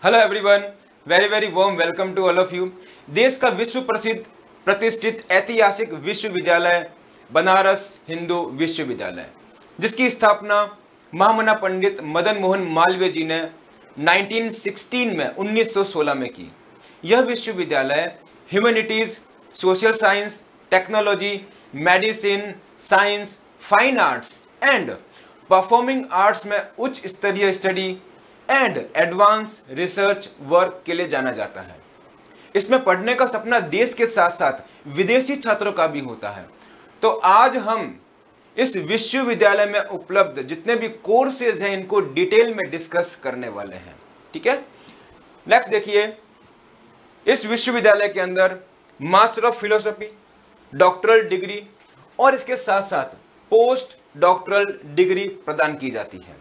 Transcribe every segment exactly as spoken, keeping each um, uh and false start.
Hello everyone, very very warm welcome to all of you. देश का विश्व प्रसिद्ध प्रतिष्ठित ऐतिहासिक विश्वविद्यालय बनारस हिंदू विश्वविद्यालय, जिसकी स्थापना महामना पंडित मदन मोहन मालवीय जी ने उन्नीस सौ सोलह में उन्नीस सौ सोलह में की। यह विश्वविद्यालय humanities, social science, technology, medicine, science, fine arts and performing arts में उच्च स्तरीय study and advance research work के लिए जाना जाता है। इसमें पढ़ने का सपना देश के साथ साथ विदेशी छात्रों का भी होता है। तो आज हम इस विश्वविद्यालय में उपलब्ध जितने भी कोर्सेज हैं इनको डिटेल में डिस्कस करने वाले हैं। ठीक है, नेक्स्ट देखिए, इस विश्वविद्यालय के अंदर master of philosophy, doctoral degree और इसके साथ साथ पोस्ट डॉक्टरल डिग्री प्रदान की जाती है।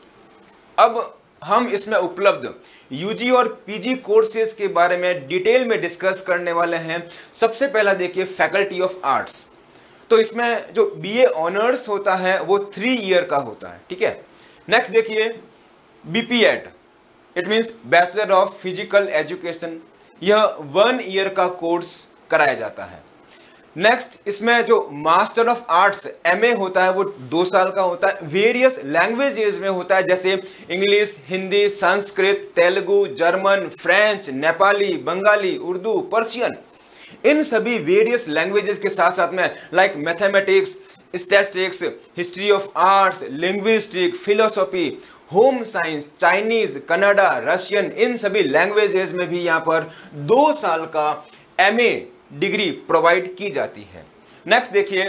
अब हम इसमें उपलब्ध यूजी और पीजी कोर्सेज के बारे में डिटेल में डिस्कस करने वाले हैं। सबसे पहला देखिए फैकल्टी ऑफ आर्ट्स। तो इसमें जो बीए ऑनर्स होता है वो थ्री ईयर का होता है। ठीक है, नेक्स्ट देखिए BPEd, it means bachelor of physical education. यह वन ईयर का कोर्स कराया जाता है। नेक्स्ट इसमें जो मास्टर ऑफ आर्ट्स एमए होता है वो दो साल का होता है। वेरियस लैंग्वेजेस में होता है, जैसे English, Hindi, Sanskrit, Telugu, German, French, Nepali, Bengali, Urdu, Persian, इन सभी वेरियस लैंग्वेजेस के साथ साथ में like mathematics, statistics, history of arts, linguistic, philosophy, home science, Chinese, Kannada, Russian, इन सभी लैंग्वेजेस में भी यहाँ पर दो साल का एमए डिग्री प्रोवाइड की जाती है। नेक्स्ट देखिए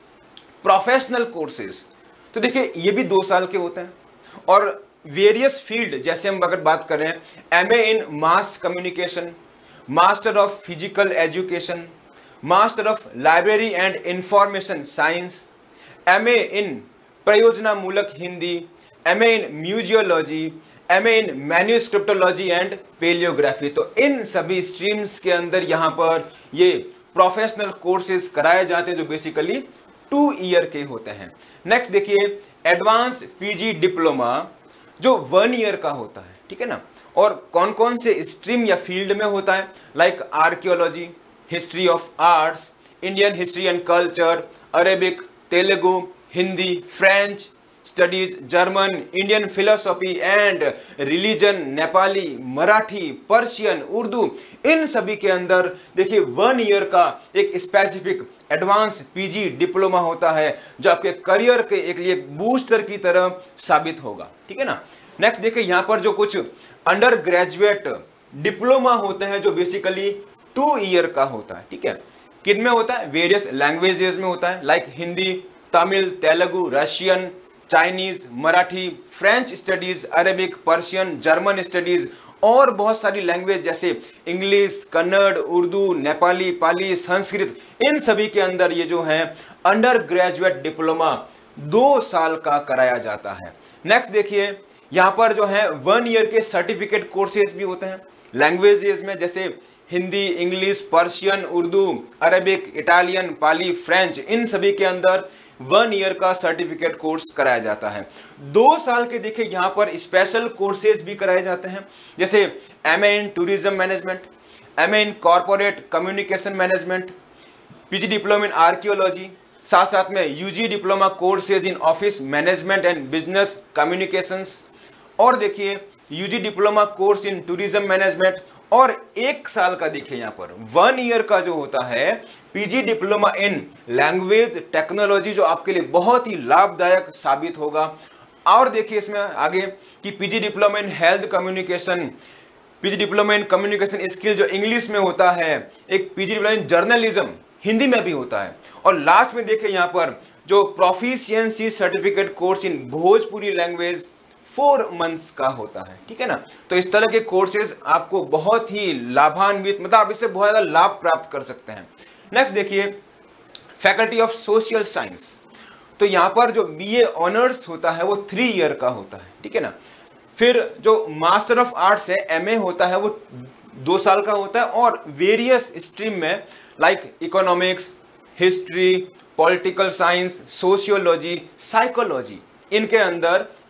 प्रोफेशनल कोर्सेज। तो देखिए ये भी दो साल के होते हैं और वेरियस फील्ड, जैसे हम अगर बात करें MA in mass communication, master of physical education, master of library and information science, MA in प्रयोजनामूलक Hindi, MA in museology, MA in manuscriptology and paleography. तो इन सभी स्ट्रीम्स के अंदर यहाँ पर ये प्रोफेशनल कोर्सेज कराए जाते हैं जो बेसिकली टू ईयर के होते हैं। नेक्स्ट देखिए एडवांस पीजी डिप्लोमा, जो वन ईयर का होता है। ठीक है ना, और कौन कौन से स्ट्रीम या फील्ड में होता है, like archaeology, history of arts, Indian history and culture, Arabic, Telugu, Hindi, French studies, German, Indian philosophy and religion, Nepali, Marathi, Persian, Urdu, इन सभी के अंदर देखिए वन ईयर का एक स्पेसिफिक एडवांस पीजी डिप्लोमा होता है जो आपके करियर के एक लिए बूस्टर की तरह साबित होगा। ठीक है ना, नेक्स्ट देखिए यहाँ पर जो कुछ अंडर ग्रेजुएट डिप्लोमा होते हैं जो बेसिकली टू ईयर का होता है। ठीक है, किन में होता है, वेरियस लैंग्वेजेस में होता है, like Hindi, Tamil, Telugu, Russian, Chinese, Marathi, French studies, Arabic, Persian, German studies और बहुत सारी लैंग्वेज जैसे इंग्लिश, कन्नड़, उर्दू, नेपाली, पाली, संस्कृत, इन सभी के अंदर ये जो है अंडर ग्रेजुएट डिप्लोमा दो साल का कराया जाता है। नेक्स्ट देखिए यहाँ पर जो है वन ईयर के सर्टिफिकेट कोर्सेज भी होते हैं लैंग्वेजेस में, जैसे Hindi, English, Persian, Urdu, Arabic, Italian, Pali, French, इन सभी के अंदर वन ईयर का सर्टिफिकेट कोर्स कराया जाता है। दो साल के देखिए यहाँ पर स्पेशल कोर्सेज भी कराए जाते हैं, जैसे MA in tourism management, MA in corporate communication management, PG diploma in archaeology, साथ साथ में UG diploma courses in office management and business communications, और देखिए UG diploma course in tourism management, और एक साल का देखिए यहाँ पर वन ईयर का जो होता है PG diploma in language technology, जो आपके लिए बहुत ही लाभदायक साबित होगा। और देखिए इसमें आगे कि PG diploma in health communication, PG diploma in communication skill जो इंग्लिश में होता है, एक PG diploma in journalism Hindi में भी होता है, और लास्ट में देखिए यहाँ पर जो proficiency certificate course in Bhojpuri language four months का होता है। ठीक है ना, तो इस तरह के कोर्सेज आपको बहुत ही लाभान्वित, मतलब आप इससे बहुत ज्यादा लाभ प्राप्त कर सकते हैं। नेक्स्ट देखिए फैकल्टी ऑफ सोशल साइंस। तो यहाँ पर जो बीए ऑनर्स होता है वो थ्री ईयर का होता है। ठीक है ना, फिर जो मास्टर ऑफ आर्ट्स है एमए होता है वो दो साल का होता है, और वेरियस स्ट्रीम में like economics, history, political science, sociology, psychology, इनके अंदर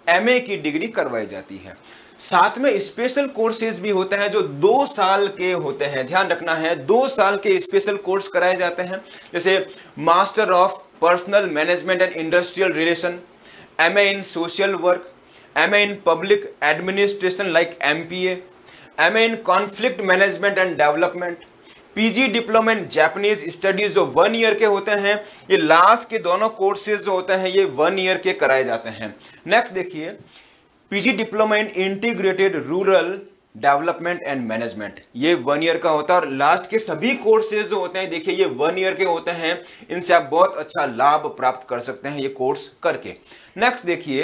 एमए की डिग्री करवाई जाती है। साथ में स्पेशल कोर्सेज भी होते हैं जो दो साल के होते हैं, ध्यान रखना है, दो साल के स्पेशल कोर्स कराए जाते हैं, जैसे master of personnel management and industrial relation, MA in social work, MA in public administration like MPA, MA in conflict management and development, PG diploma in Japanese studies जो वन ईयर के होते हैं, ये last के दोनों courses जो होते हैं ये वन ईयर के कराए जाते हैं। नेक्स्ट देखिए, PG diploma in integrated rural development and management, ये वन ईयर का होता है और लास्ट के सभी कोर्सेज जो होते हैं देखिए ये वन ईयर के होते हैं, इनसे आप बहुत अच्छा लाभ प्राप्त कर सकते हैं ये कोर्स करके। नेक्स्ट देखिए,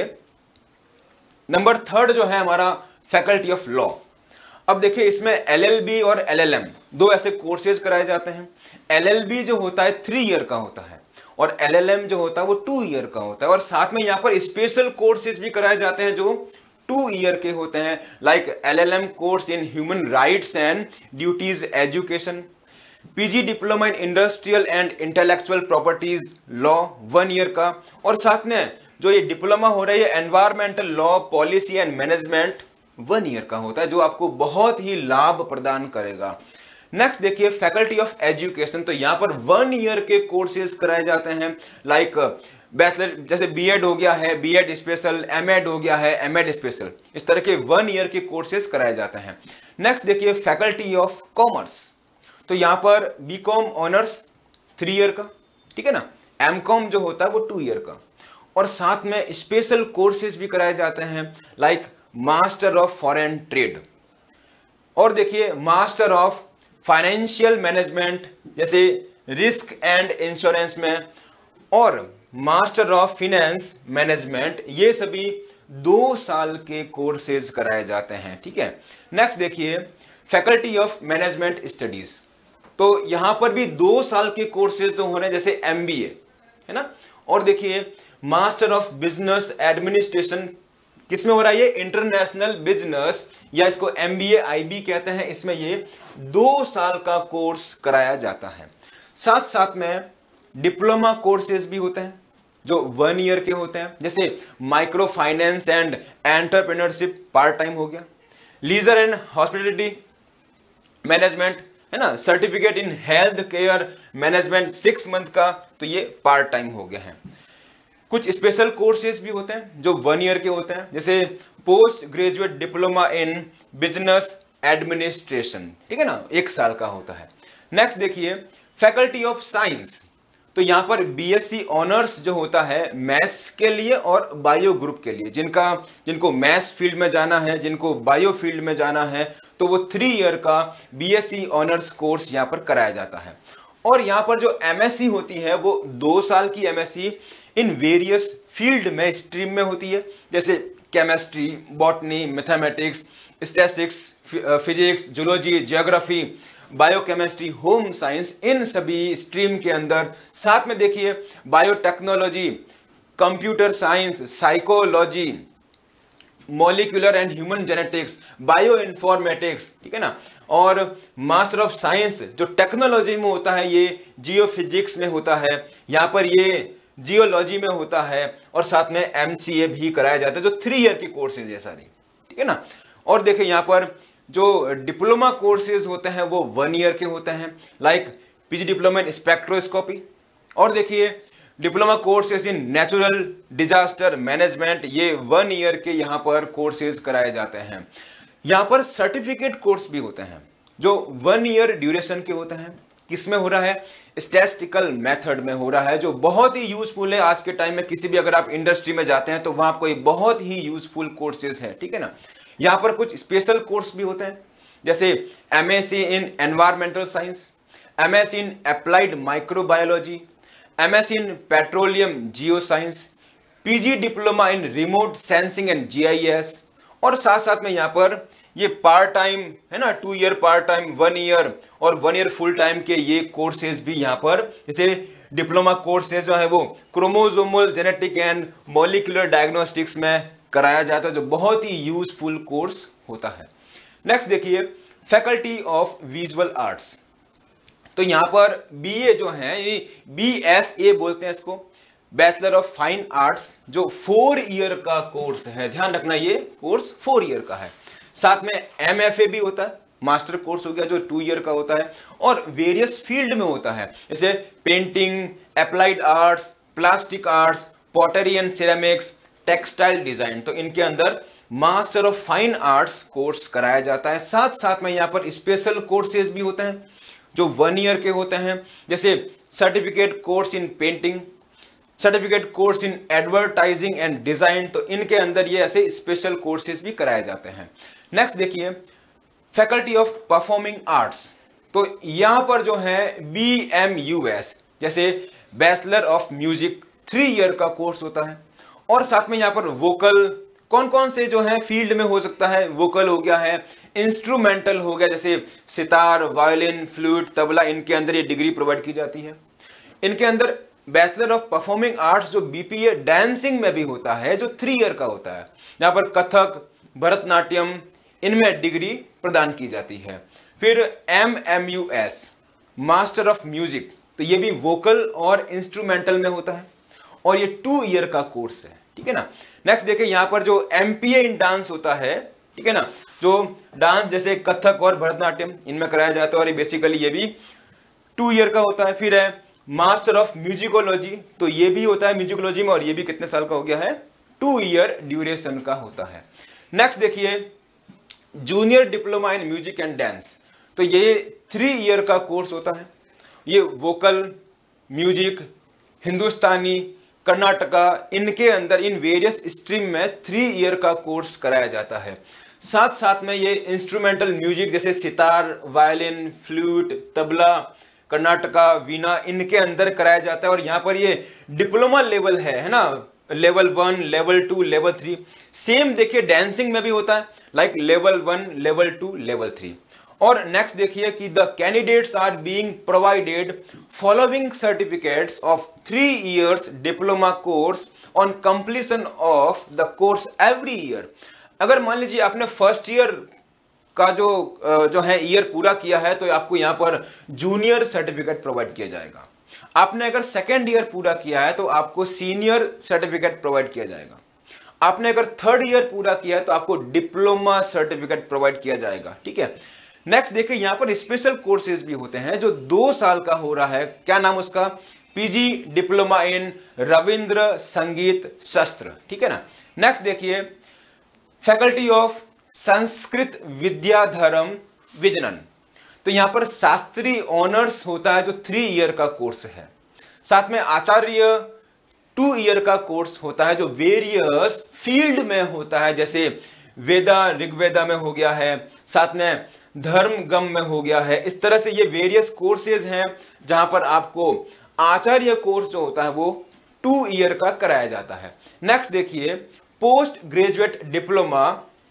नंबर थर्ड जो है हमारा फैकल्टी ऑफ लॉ। अब देखिए इसमें एलएलबी और एलएलएम दो ऐसे कोर्सेज कराए जाते हैं। एलएलबी जो होता है थ्री ईयर का होता है और एलएलएम जो होता है वो टू ईयर का होता है, और साथ में यहाँ पर स्पेशल कोर्सेज भी कराए जाते हैं जो टू ईयर के होते हैं, like LLM course in human rights and duties education, PG diploma in industrial and intellectual properties law one year का, और साथ में जो ये डिप्लोमा हो रही है environmental law policy and management one year का होता है, जो आपको बहुत ही लाभ प्रदान करेगा। नेक्स्ट देखिए फैकल्टी ऑफ एजुकेशन, तो यहां पर वन ईयर के कोर्सेज कराए जाते हैं, लाइक बैचलर जैसे बीएड हो गया है, बीएड स्पेशल, एमएड हो गया है, एमएड स्पेशल, इस तरह के वन ईयर के कोर्सेज कराए जाते हैं। नेक्स्ट देखिए फैकल्टी ऑफ कॉमर्स, तो यहां पर बीकॉम ऑनर्स थ्री ईयर का, ठीक है ना, एमकॉम जो होता है वो टू ईयर का, और साथ में स्पेशल कोर्सेज भी कराए जाते हैं like master of foreign trade, और देखिए मास्टर ऑफ फाइनेंशियल मैनेजमेंट जैसे रिस्क एंड इंश्योरेंस में, और मास्टर ऑफ फिनेंस मैनेजमेंट, ये सभी दो साल के कोर्सेज कराए जाते हैं, ठीक है। नेक्स्ट देखिए फैकल्टी ऑफ मैनेजमेंट स्टडीज, तो यहां पर भी दो साल के कोर्सेज जो हो रहे हैं जैसे एमबीए है ना, और देखिए मास्टर ऑफ बिजनेस एडमिनिस्ट्रेशन किसमें हो रहा है, ये इंटरनेशनल बिजनेस या इसको एमबीए आईबी कहते हैं, इसमें ये दो साल का कोर्स कराया जाता है। साथ साथ में डिप्लोमा कोर्सेज भी होते हैं जो वन ईयर के होते हैं, जैसे micro finance and entrepreneurship part time हो गया, लीजर एंड हॉस्पिटलिटी मैनेजमेंट है ना, certificate in health care management six month का, तो ये पार्ट टाइम हो गया है। कुछ स्पेशल कोर्सेज भी होते हैं जो वन ईयर के होते हैं, जैसे post graduate diploma in business administration, ठीक है ना, एक साल का होता है। नेक्स्ट देखिए फैकल्टी ऑफ साइंस, तो यहां पर बीएससी ऑनर्स जो होता है मैथ्स के लिए और बायो ग्रुप के लिए, जिनका जिनको मैथ्स फील्ड में जाना है, जिनको बायो फील्ड में जाना है, तो वो थ्री ईयर का बीएससी ऑनर्स कोर्स यहां पर कराया जाता है। और यहां पर जो एमएससी होती है वो दो साल की एमएससी इन वेरियस फील्ड में स्ट्रीम में होती है, जैसे chemistry, botany, mathematics, statistics, physics, zoology, geography, biochemistry, home science, इन सभी स्ट्रीम के अंदर। साथ में देखिए biotechnology, computer science, psychology, molecular and human genetics, bio informatics, ठीक है ना, और मास्टर ऑफ साइंस जो टेक्नोलॉजी में होता है ये जियोफिजिक्स में होता है, यहाँ पर ये जियोलॉजी में होता है, और साथ में एमसीए भी कराया जाता है जो थ्री ईयर की कोर्सेज है सारी, ठीक है ना। और देखिए यहाँ पर जो डिप्लोमा कोर्सेज होते हैं वो वन ईयर के होते हैं, like PG diploma in spectroscopy, और देखिए diploma courses in natural disaster management, ये वन ईयर के यहाँ पर कोर्सेज कराए जाते हैं। यहाँ पर सर्टिफिकेट कोर्स भी होते हैं जो वन ईयर ड्यूरेशन के होते हैं, किसमें हो रहा है, स्टैटिस्टिकल मेथड में हो रहा है, जो बहुत ही यूजफुल है आज के टाइम में। किसी भी अगर आप इंडस्ट्री में जाते हैं तो वहां आपको एक बहुत ही यूजफुल कोर्सेज है, ठीक है ना। यहाँ पर कुछ स्पेशल कोर्स भी होते हैं, जैसे MSc in environmental science, MSc in applied microbiology, MSc in petroleum geo science, PG diploma in remote sensing and GIS, और साथ साथ में यहाँ पर ये पार्ट टाइम है ना, two year part time, one year और वन ईयर फुल टाइम के ये कोर्सेज भी यहाँ पर, जैसे डिप्लोमा कोर्सेज जो है वो chromosomal genetic and molecular diagnostics में कराया जाता है, जो बहुत ही यूजफुल कोर्स होता है। नेक्स्ट देखिए फैकल्टी ऑफ विजुअल आर्ट्स, तो यहाँ पर बीए जो है, बी एफ ए बोलते हैं इसको, बैचलर ऑफ फाइन आर्ट्स जो फोर ईयर का कोर्स है, ध्यान रखना ये कोर्स फोर ईयर का है। साथ में एम एफ ए भी होता है, मास्टर कोर्स हो गया जो टू ईयर का होता है और वेरियस फील्ड में होता है, जैसे painting, applied arts, plastic arts, pottery and ceramics, textile design. तो इनके अंदर master of fine arts course कराया जाता है। साथ साथ में यहाँ पर स्पेशल कोर्सेज भी होते हैं जो वन ईयर के होते हैं, जैसे certificate course in painting, certificate course in advertising and design. तो इनके अंदर ये ऐसे स्पेशल कोर्सेज भी कराए जाते हैं। नेक्स्ट देखिए फैकल्टी ऑफ परफॉर्मिंग आर्ट्स। तो यहां पर जो है बी एम यू एस, जैसे bachelor of music three year का कोर्स होता है। और साथ में यहां पर वोकल, कौन कौन से जो है फील्ड में हो सकता है, वोकल हो गया है, इंस्ट्रूमेंटल हो गया, जैसे सितार, वायलिन, फ्लूट, तबला, इनके अंदर ये डिग्री प्रोवाइड की जाती है। इनके अंदर बैचलर ऑफ परफॉर्मिंग आर्ट्स जो बीपीए डांसिंग में भी होता है जो थ्री ईयर का होता है, जहां पर कथक, भरतनाट्यम, इनमें डिग्री प्रदान की जाती है। फिर M M U S master of music, तो ये भी वोकल और इंस्ट्रूमेंटल में होता है और ये टू ईयर का कोर्स है, ठीक है ना। नेक्स्ट देखिए यहां पर जो एमपीए इन डांस होता है, ठीक है ना, जो डांस जैसे कथक और भरतनाट्यम इनमें कराया जाता है और ये बेसिकली ये भी टू ईयर का होता है। फिर है मास्टर ऑफ म्यूजिकोलॉजी, तो ये भी होता है म्यूजिकोलॉजी में और ये भी कितने साल का हो गया है, टू ईयर ड्यूरेशन का होता है। नेक्स्ट देखिए junior diploma in music and dance, तो ये थ्री ईयर का कोर्स होता है। ये वोकल, म्यूजिक, हिंदुस्तानी, कर्नाटका, इनके अंदर इन वेरियस स्ट्रीम में थ्री ईयर का कोर्स कराया जाता है। साथ साथ में ये इंस्ट्रूमेंटल म्यूजिक जैसे सितार, वायलिन, फ्लूट, तबला, कर्नाटका, वीणा, इनके अंदर कराया जाता है और यहाँ पर ये डिप्लोमा लेवल है है ना, level one, level two, level three. Same देखिए डांसिंग में भी होता है, like level one, level two, level three. और नेक्स्ट देखिए कि the candidates are being provided following certificates of three years diploma course on completion of the course every year. अगर मान लीजिए आपने फर्स्ट ईयर का जो जो है ईयर पूरा किया है तो आपको यहाँ पर जूनियर सर्टिफिकेट प्रोवाइड किया जाएगा। आपने अगर सेकेंड ईयर पूरा किया है तो आपको सीनियर सर्टिफिकेट प्रोवाइड किया जाएगा। आपने अगर थर्ड ईयर पूरा किया है तो आपको डिप्लोमा सर्टिफिकेट प्रोवाइड किया जाएगा, ठीक है। नेक्स्ट देखिए यहाँ पर स्पेशल कोर्सेज भी होते हैं जो दो साल का हो रहा है, क्या नाम उसका, पीजी डिप्लोमा इन रविंद्र संगीत शास्त्र, ठीक है ना। नेक्स्ट देखिए फैकल्टी ऑफ संस्कृत विद्याधरम विजनन, तो यहां पर शास्त्री ऑनर्स होता है जो थ्री ईयर का कोर्स है। साथ में आचार्य टू ईयर का कोर्स होता है जो वेरियस फील्ड में होता है, जैसे वेदा, ऋग्वेदा में हो गया है, साथ में धर्म गम में हो गया है। इस तरह से ये वेरियस कोर्सेज हैं जहां पर आपको आचार्य कोर्स जो होता है वो टू ईयर का कराया जाता है। नेक्स्ट देखिए पोस्ट ग्रेजुएट डिप्लोमा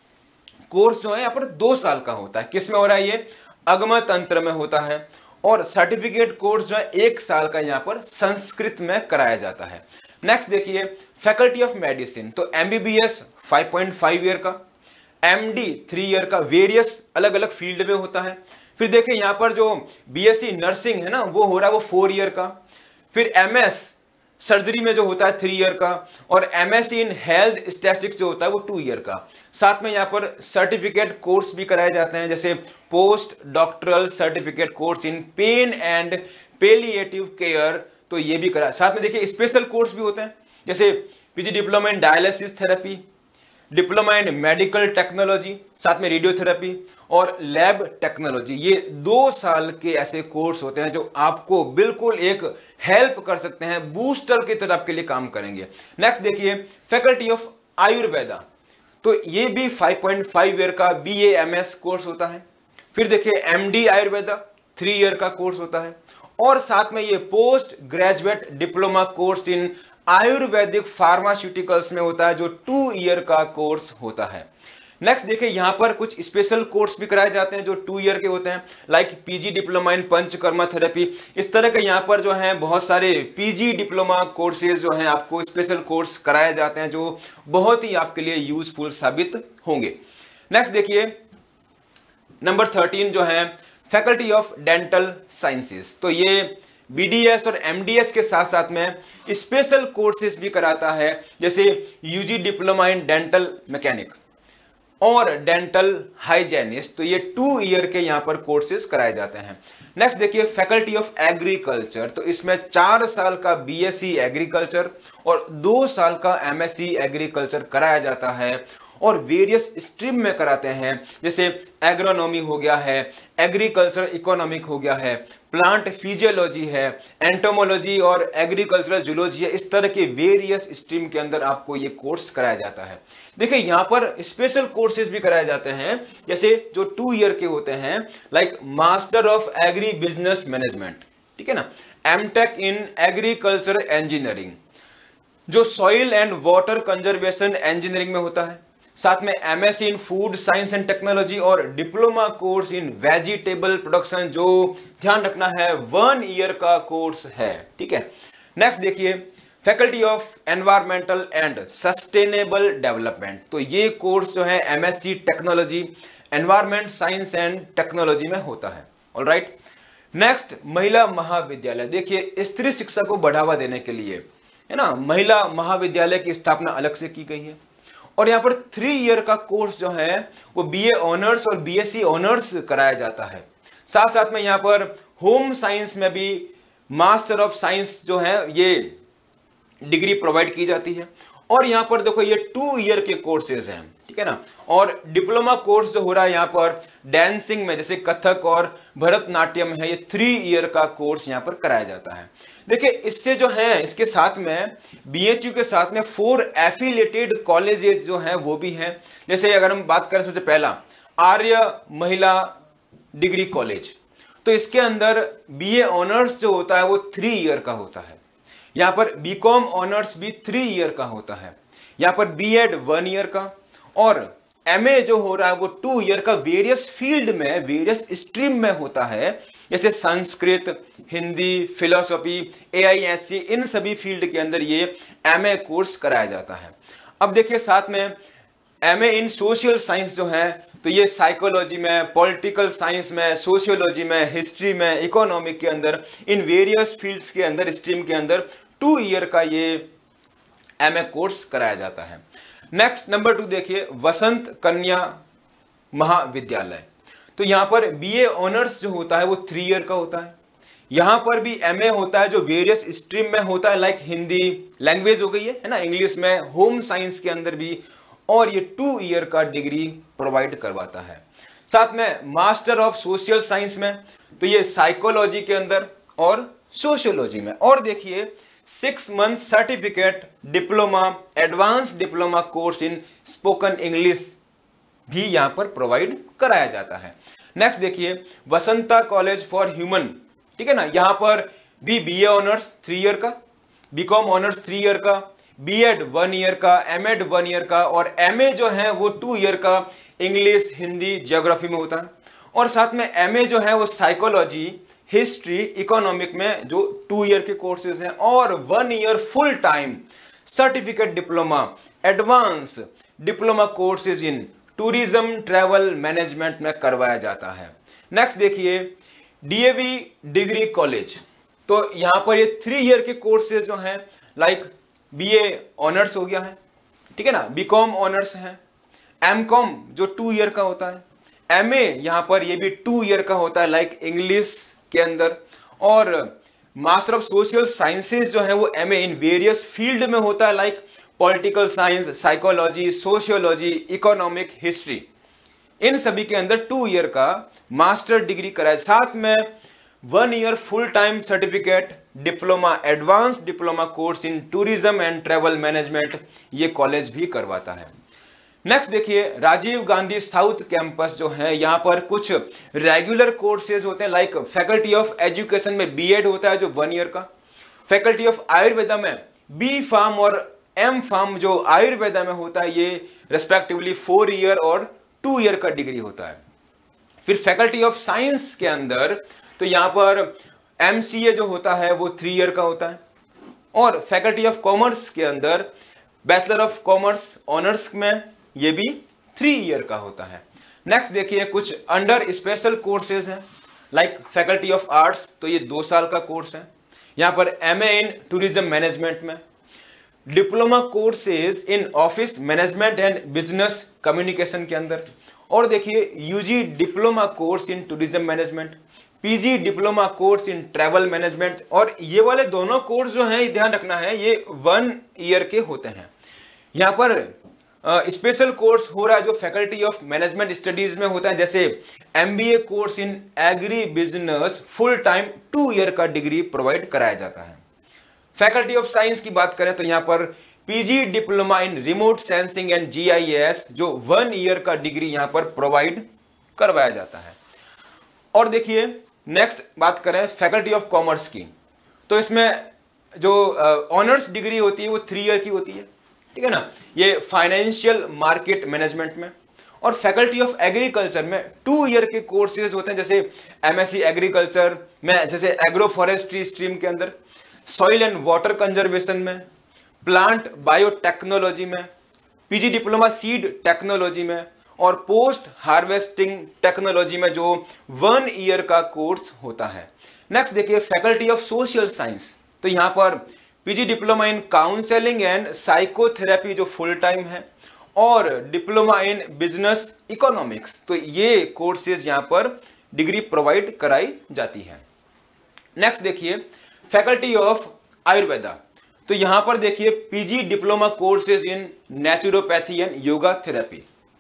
कोर्स जो है यहाँ पर दो साल का होता है। किस में हो रहा है ये, अगम तंत्र में होता है। और सर्टिफिकेट कोर्स जो है एक साल का यहाँ पर संस्कृत में कराया जाता है। नेक्स्ट देखिए फैकल्टी ऑफ मेडिसिन, तो MBBS five point five year का, एमडी थ्री ईयर का, वेरियस अलग अलग फील्ड में होता है। फिर देखिए यहाँ पर जो बीएससी नर्सिंग है ना वो हो रहा है वो फोर ईयर का। फिर एमएस सर्जरी में जो होता है थ्री ईयर का, और एमएससी इन हेल्थ स्टैटिस्टिक्स जो होता है वो टू ईयर का। साथ में यहाँ पर सर्टिफिकेट कोर्स भी कराए जाते हैं, जैसे post doctoral certificate course in pain and palliative care, तो ये भी करा। साथ में देखिए स्पेशल कोर्स भी होते हैं, जैसे PG diploma in dialysis therapy, diploma in medical technology, साथ में रेडियोथेरेपी और लैब टेक्नोलॉजी। ये दो साल के ऐसे कोर्स होते हैं जो आपको बिल्कुल एक हेल्प कर सकते हैं, बूस्टर की तरह आपके लिए काम करेंगे। नेक्स्ट देखिए फैकल्टी ऑफ आयुर्वेदा, तो ये भी फाइव पॉइंट फाइव ईयर का बीएएमएस कोर्स होता है। फिर देखिए एमडी आयुर्वेदा थ्री ईयर का कोर्स होता है, और साथ में ये post graduate diploma course in Ayurvedic pharmaceuticals में होता है जो टू ईयर का कोर्स होता है। नेक्स्ट देखिए यहां पर कुछ स्पेशल कोर्स भी कराए जाते हैं जो टू ईयर के होते हैं, like PG diploma in panchakarma therapy. इस तरह के यहां पर जो है बहुत सारे पीजी डिप्लोमा कोर्सेज जो हैं आपको स्पेशल कोर्स कराए जाते हैं जो बहुत ही आपके लिए यूजफुल साबित होंगे। नेक्स्ट देखिए नंबर थर्टीन जो है फैकल्टी ऑफ डेंटल साइंसेस, तो ये बीडीएस और एमडीएस के साथ साथ में स्पेशल कोर्सेज भी कराता है, जैसे UG diploma in dental mechanic और डेंटल हाइजेनिस्ट। तो ये टू ईयर के यहाँ पर कोर्सेज कराए जाते हैं। नेक्स्ट देखिए फैकल्टी ऑफ एग्रीकल्चर, तो इसमें चार साल का बीएससी एग्रीकल्चर और दो साल का एमएससी एग्रीकल्चर कराया जाता है और वेरियस स्ट्रीम में कराते हैं, जैसे एग्रोनॉमी हो गया है, एग्रीकल्चर इकोनॉमिक हो गया है, प्लांट फिजियोलॉजी है, एंटोमोलॉजी और एग्रीकल्चरल जूलॉजी है। इस तरह के वेरियस स्ट्रीम के अंदर आपको ये कोर्स कराया जाता है। देखिए यहाँ पर स्पेशल कोर्सेज भी कराए जाते हैं, जैसे जो टू ईयर के होते हैं, like master of agri business management, ठीक है ना, एमटेक इन एग्रीकल्चर इंजीनियरिंग, जो soil and water conservation engineering में होता है, साथ में MSc in food science and technology और diploma course in vegetable production, जो ध्यान रखना है वन ईयर का कोर्स है, ठीक है। नेक्स्ट देखिए faculty of environmental and sustainable development, तो ये कोर्स जो है MSc technology environment science and technology में होता है। ऑलराइट, नेक्स्ट महिला महाविद्यालय। देखिए स्त्री शिक्षा को बढ़ावा देने के लिए, है ना, महिला महाविद्यालय की स्थापना अलग से की गई है और यहाँ पर थ्री ईयर का कोर्स जो है वो बीए ऑनर्स और बीएससी ऑनर्स कराया जाता है। साथ साथ में यहाँ पर होम साइंस में भी मास्टर ऑफ साइंस जो है ये डिग्री प्रोवाइड की जाती है और यहाँ पर देखो ये टू ईयर के कोर्सेज हैं, ठीक है ना। और डिप्लोमा कोर्स जो हो रहा है यहाँ पर डांसिंग में, जैसे कथक और भरतनाट्यम है, ये थ्री ईयर का कोर्स यहाँ पर कराया जाता है। देखिए इससे जो है, इसके साथ में बीएचयू के साथ में फोर एफिलिएटेड कॉलेजेस जो हैं वो भी हैं। जैसे अगर हम बात करें सबसे पहला आर्य महिला डिग्री कॉलेज, तो इसके अंदर बीए ऑनर्स जो होता है वो थ्री ईयर का होता है। यहाँ पर बीकॉम ऑनर्स भी थ्री ईयर का होता है। यहाँ पर बीएड वन ईयर का और एमए जो हो रहा है वो टू ईयर का। वेरियस फील्ड में, वेरियस स्ट्रीम में होता है, जैसे संस्कृत, हिंदी, फिलोसॉफी, एआईएससी, इन सभी फील्ड के अंदर ये एमए कोर्स कराया जाता है। अब देखिए साथ में एमए इन सोशल साइंस जो है, तो ये साइकोलॉजी में, पॉलिटिकल साइंस में, सोशियोलॉजी में, हिस्ट्री में, इकोनॉमिक के अंदर, इन वेरियस फील्ड्स के अंदर, स्ट्रीम के अंदर टू ईयर का ये एमए कोर्स कराया जाता है। नेक्स्ट नंबर टू देखिए वसंत कन्या महाविद्यालय, तो यहाँ पर बीए ऑनर्स जो होता है वो थ्री ईयर का होता है। यहाँ पर भी एमए होता है जो वेरियस स्ट्रीम में होता है, लाइक हिंदी लैंग्वेज हो गई है है ना, इंग्लिश में, होम साइंस के अंदर भी, और ये टू ईयर का डिग्री प्रोवाइड करवाता है। साथ में मास्टर ऑफ सोशल साइंस में, तो ये साइकोलॉजी के अंदर और सोशियोलॉजी में। और देखिए six month certificate diploma, advance diploma course in spoken English भी यहां पर प्रोवाइड कराया जाता है। नेक्स्ट देखिए वसंता कॉलेज फॉर ह्यूमन, ठीक है ना, यहां पर भी बीए ऑनर्स थ्री ईयर का, बीकॉम ऑनर्स थ्री ईयर का, बीएड वन ईयर का, एमएड वन ईयर का और एमए जो है वो टू ईयर का इंग्लिश, हिंदी, ज्योग्राफी में होता है। और साथ में एमए जो है वो साइकोलॉजी, हिस्ट्री, इकोनॉमिक में जो टू ईयर के कोर्सेज हैं, और one year full time certificate diploma, advance diploma courses in tourism travel management में करवाया जाता है। नेक्स्ट देखिए डीएवी डिग्री कॉलेज, तो यहां पर ये थ्री ईयर के कोर्सेज जो हैं, लाइक बीए ऑनर्स हो गया है, ठीक है ना, बीकॉम ऑनर्स है, एमकॉम जो टू ईयर का होता है, एमए यहां पर ये भी टू ईयर का होता है, लाइक इंग्लिश के अंदर, और मास्टर ऑफ सोशल साइंसेज जो है वो एमए इन वेरियस फील्ड में होता है, like political science, psychology, sociology, economic, history, इन सभी के अंदर टू ईयर का मास्टर डिग्री कराए। साथ में one year full time certificate diploma, advance diploma course in tourism and travel management ये कॉलेज भी करवाता है। नेक्स्ट देखिए राजीव गांधी साउथ कैंपस जो है, यहाँ पर कुछ रेगुलर कोर्सेज होते हैं, लाइक फैकल्टी ऑफ एजुकेशन में बीएड होता है जो वन ईयर का, फैकल्टी ऑफ आयुर्वेदा में बी फार्म और एम फार्म जो आयुर्वेदा में होता है ये रेस्पेक्टिवली फोर ईयर और टू ईयर का डिग्री होता है। फिर फैकल्टी ऑफ साइंस के अंदर तो यहाँ पर एमसीए जो होता है वो थ्री ईयर का होता है, और फैकल्टी ऑफ कॉमर्स के अंदर बैचलर ऑफ कॉमर्स ऑनर्स में ये भी थ्री ईयर का होता है। नेक्स्ट देखिए कुछ अंडर स्पेशल कोर्सेज हैं, लाइक फैकल्टी ऑफ आर्ट्स, तो ये दो साल का कोर्स है, यहाँ पर एमए इन टूरिज्म मैनेजमेंट में, diploma courses in office management and business communication के अंदर, और देखिए UG diploma course in tourism management, PG diploma course in travel management. और ये वाले दोनों कोर्स जो हैं, ध्यान रखना है, ये वन ईयर के होते हैं। यहाँ पर स्पेशल uh, कोर्स हो रहा है जो फैकल्टी ऑफ मैनेजमेंट स्टडीज में होता है, जैसे MBA course in agri business full time two year का डिग्री प्रोवाइड कराया जाता है। फैकल्टी ऑफ साइंस की बात करें तो यहाँ पर PG diploma in remote sensing and GIS जो वन ईयर का डिग्री यहाँ पर प्रोवाइड करवाया जाता है। और देखिए नेक्स्ट बात करें फैकल्टी ऑफ कॉमर्स की, तो इसमें जो ऑनर्स uh, डिग्री होती है वो थ्री ईयर की होती है, ठीक है ना, ये फाइनेंशियल मार्केट मैनेजमेंट में। और फैकल्टी ऑफ एग्रीकल्चर में टू ईयर के कोर्सेज होते हैं, जैसे एमएससी एग्रीकल्चर में, जैसे एग्रो फॉरेस्ट्री स्ट्रीम के अंदर, सॉइल एंड वाटर कंजर्वेशन में, प्लांट बायोटेक्नोलॉजी में, पीजी डिप्लोमा सीड टेक्नोलॉजी में, और पोस्ट हार्वेस्टिंग टेक्नोलॉजी में जो वन ईयर का कोर्स होता है। नेक्स्ट देखिए फैकल्टी ऑफ सोशल साइंस, तो यहाँ पर PG diploma in counselling and psychotherapy जो फुल टाइम है, और डिप्लोमा इन बिजनेस इकोनॉमिक्स, तो ये कोर्सेज यहाँ पर डिग्री प्रोवाइड कराई जाती है। नेक्स्ट देखिए फैकल्टी ऑफ आयुर्वेदा, तो यहां पर देखिए PG diploma courses in naturopathy and yoga therapy.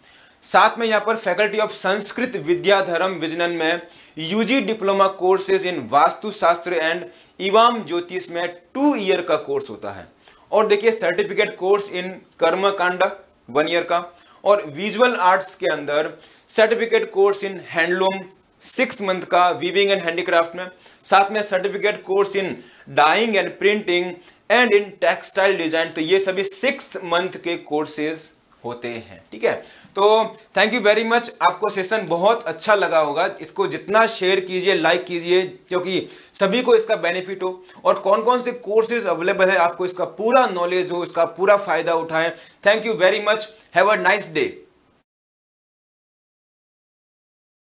साथ में यहां पर फैकल्टी ऑफ संस्कृत विद्याधर्म विजनन में UG diploma courses in Vastushastra and इवाम ज्योतिष में टू ईयर का कोर्स होता है। और देखिए certificate course in Karmakanda one year का, और विजुअल आर्ट्स के अंदर certificate course in handloom six month का वीविंग एंड हैंडीक्राफ्ट में, साथ में certificate course in dyeing and printing and in textile design, तो ये सभी सिक्स मंथ के कोर्सेज होते हैं, ठीक है। तो थैंक यू वेरी मच, आपको सेशन बहुत अच्छा लगा होगा, इसको जितना शेयर कीजिए, लाइक कीजिए, क्योंकि सभी को इसका बेनिफिट हो, और कौन कौन से कोर्सेज अवेलेबल है आपको इसका पूरा नॉलेज हो, इसका पूरा फायदा उठाएं। Thank you very much, have a nice day.